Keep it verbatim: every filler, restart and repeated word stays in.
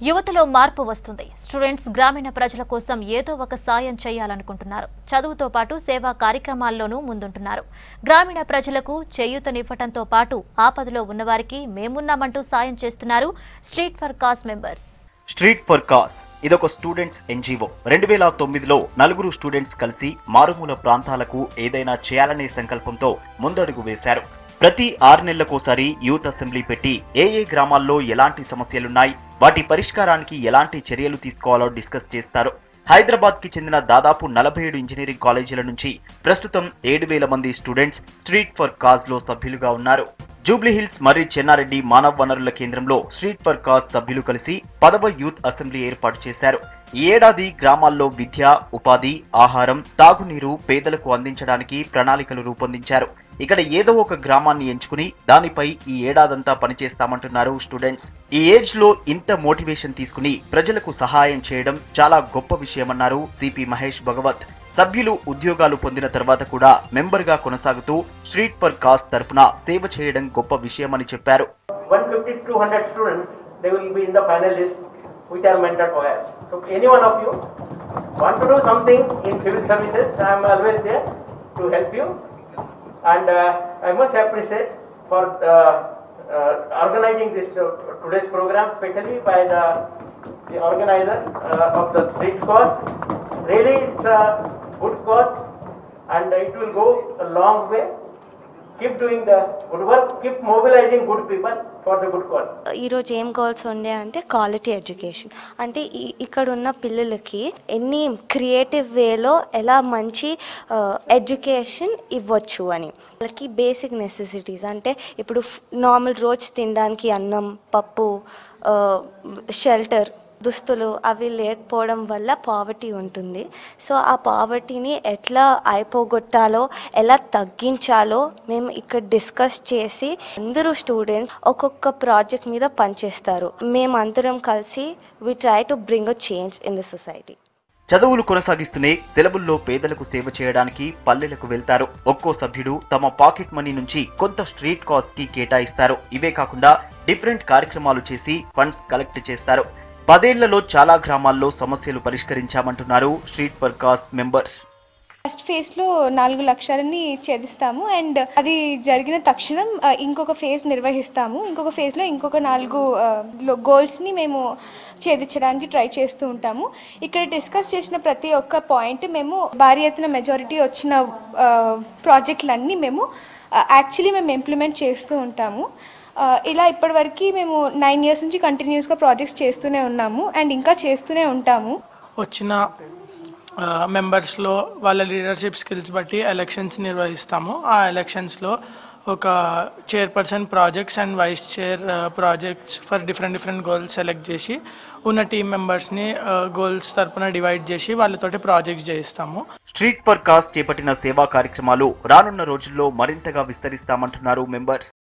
యువతలో మార్పు వస్తుంది. స్టూడెంట్స్ గ్రామీణ ప్రజల కోసం ఏదో ఒక సాయం చేయాలనుకుంటున్నారు. చదువుతో పాటు సేవా కార్యక్రమాల్లోనూ ముందుంటున్నారు. గ్రామీణ ప్రజలకు చేయూతనివ్వడంతో పాటు ఆపదలో ఉన్నవారికి మేమున్నామంటూ సాయం చేస్తున్నారు street for cause members. Street for cause ఇదొక స్టూడెంట్స్ ఎన్జిఓ. రెండు వేల తొమ్మిదిలో నలుగురు స్టూడెంట్స్ కలిసి మారుమూల ప్రాంతాలకు ఏదైనా చేయాలనే సంకల్పంతో ముందడుగు వేశారు. ప్రతి ఆరు నెలలకోసారి యూత్ అసెంబ్లీ పెట్టి ఏ ఏ గ్రామాల్లో ఎలాంటి సమస్యలున్నాయి, వాటి పరిష్కారానికి ఎలాంటి చర్యలు తీసుకోవాలో డిస్కస్ చేస్తారు. హైదరాబాద్ కి చెందిన దాదాపు నలభై ఏడు ఇంజనీరింగ్ కాలేజీల నుంచి ప్రస్తుతం ఏడు వేల మంది స్టూడెంట్స్ స్ట్రీట్ ఫర్ కాజ్ లో సభ్యులుగా ఉన్నారు. జూబ్లీహిల్స్ మరియు చెన్నారెడ్డి మానవ వనరుల కేంద్రంలో స్ట్రీట్ ఫర్ కాజ్ సభ్యులు కలిసి పదవ యూత్ అసెంబ్లీ ఏర్పాటు చేశారు. ఈ ఏడాది గ్రామాల్లో విద్య, ఉపాధి, ఆహారం, తాగునీరు పేదలకు అందించడానికి ప్రణాళికలు రూపొందించారు. ఇక్కడ ఏదో ఒక గ్రామాన్ని ఎంచుకుని దానిపై ఈ ఏడాదంతా పనిచేస్తామంటున్నారు స్టూడెంట్స్. ఈ ఏజ్ లో ఇంత మోటివేషన్ తీసుకుని ప్రజలకు సహాయం చేయడం చాలా గొప్ప విషయమన్నారు సిపి మహేష్ భగవత్. సభ్యులు ఉద్యోగాలు పొందిన తర్వాత కూడా మెంబర్ గా కొనసాగుతూ స్ట్రీట్ ఫర్ కాజ్ తరపున సేవ చేయడం గొప్ప విషయమని చెప్పారు. one fifty to two hundred students, they will be in the final list which are mentored by us. So any one of you want to do something in civil services, I am always there to help you. And uh, I must appreciate for uh, uh, organizing this uh, today's program, especially by the, the organizer uh, of the street cause. Really, it's a good cause, and it will go a long way. Keep doing the good work, keep mobilizing good people for the good cause. ఈరోజు ఏం calls ఉండే అంటే quality education అంటే ఇక్కడ ఉన్న పిల్లలకి ఎన్ని creative వేలో ఎలా మంచి ఎడ్యుకేషన్ ఇవ్వచ్చు అని. వాళ్ళకి బేసిక్ నెసెసిటీస్ అంటే ఇప్పుడు నార్మల్ రోజు తినడానికి అన్నం, పప్పు, షెల్టర్, దుస్తులు అవి లేకపోవడం వల్ల పావర్టీ ఉంటుంది. సో ఆ పావర్టీని ఎట్లా అయిపోగొట్టాలో, ఎలా తగ్గించాలో మేము ఇక్కడ డిస్కస్ చేసి అందరూ స్టూడెంట్స్ ఒక్కొక్క ప్రాజెక్ట్ మీద పనిచేస్తారు. మేము అందరం కలిసి we try to bring a change in the society. చదువులు కొనసాగిస్తూనే సెలవుల్లో పేదలకు సేవ చేయడానికి పల్లెలకు వెళ్తారు. ఒక్కో సభ్యుడు తమ పాకెట్ మనీ నుంచి కొంత స్ట్రీట్ కాజ్ కి కేటాయిస్తారు. ఇవే కాకుండా డిఫరెంట్ కార్యక్రమాలు చేసి ఫండ్స్ కలెక్ట్ చేస్తారు. పదేళ్లలో చాలా గ్రామాల్లో సమస్యలు పరిష్కరించామంటున్నారు street for cause members. First ఫేజ్లో నాలుగు లక్షలని ఛేదిస్తాము అండ్ అది జరిగిన తక్షణం ఇంకొక ఫేజ్ నిర్వహిస్తాము. ఇంకొక ఫేజ్లో ఇంకొక నాలుగు గోల్స్ని మేము ఛేదించడానికి ట్రై చేస్తూ ఉంటాము. ఇక్కడ డిస్కస్ చేసిన ప్రతి ఒక్క పాయింట్ మేము భారీ ఎత్తున మెజారిటీ వచ్చిన ప్రాజెక్టులన్నీ మేము యాక్చువల్లీ మేము ఇంప్లిమెంట్ చేస్తూ ఉంటాము. ఇలా ఇప్పటివరకు మేము నైన్ ఇయర్స్ నుంచి కంటిన్యూస్గా ప్రాజెక్ట్స్ చేస్తూనే ఉన్నాము అండ్ ఇంకా చేస్తూనే ఉంటాము. వచ్చిన మెంబర్స్లో వాళ్ళ లీడర్షిప్ స్కిల్స్ బట్టి ఎలక్షన్స్ నిర్వహిస్తాము. ఆ ఎలక్షన్స్లో ఒక chairperson projects and vice chair projects for different different goals select చేసి ఉన్న టీం మెంబర్స్ని గోల్స్ తరపున డివైడ్ చేసి వాళ్ళతోటి ప్రాజెక్ట్స్ చేయిస్తాము. స్ట్రీట్ ఫర్ కాజ్ చేపట్టిన సేవా కార్యక్రమాలు రానున్న రోజుల్లో మరింతగా విస్తరిస్తామంటున్నారు మెంబర్స్.